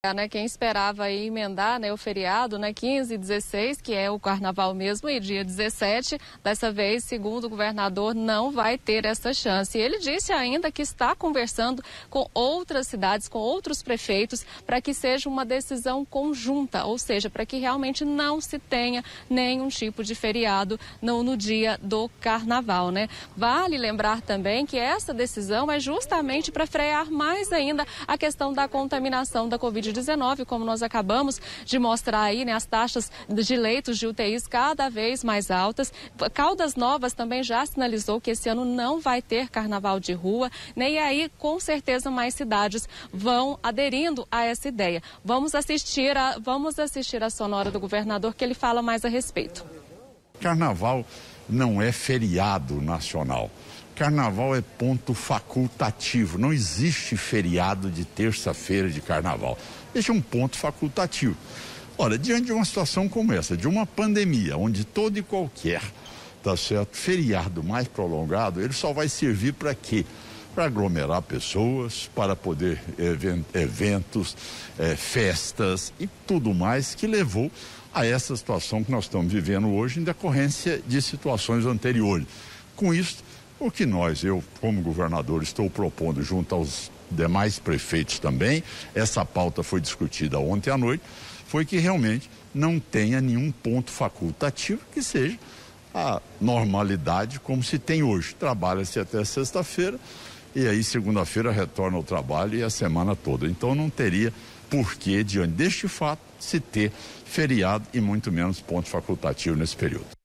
Quem esperava aí emendar, o feriado, 15 e 16, que é o carnaval mesmo, e dia 17, dessa vez, segundo o governador, não vai ter essa chance. E ele disse ainda que está conversando com outras cidades, com outros prefeitos, para que seja uma decisão conjunta, ou seja, para que realmente não se tenha nenhum tipo de feriado no dia do carnaval, Vale lembrar também que essa decisão é justamente para frear mais ainda a questão da contaminação da Covid-19, como nós acabamos de mostrar aí, as taxas de leitos de UTIs cada vez mais altas. Caldas Novas também já sinalizou que esse ano não vai ter carnaval de rua, e aí com certeza mais cidades vão aderindo a essa ideia. Vamos assistir a sonora do governador, que ele fala mais a respeito. Carnaval não é feriado nacional. Carnaval é ponto facultativo. Não existe feriado de terça-feira de carnaval. Este é um ponto facultativo. Olha, diante de uma situação como essa, de uma pandemia, onde todo e qualquer, feriado mais prolongado, ele só vai servir para quê? Para aglomerar pessoas, para poder eventos, festas e tudo mais que levou a essa situação que nós estamos vivendo hoje em decorrência de situações anteriores. Com isso, o que eu como governador estou propondo junto aos demais prefeitos também, essa pauta foi discutida ontem à noite, foi que realmente não tenha nenhum ponto facultativo, que seja a normalidade como se tem hoje. Trabalha-se até sexta-feira e aí segunda-feira retorna ao trabalho e a semana toda. Então não teria porquê, diante deste fato, se ter feriado e muito menos ponto facultativo nesse período.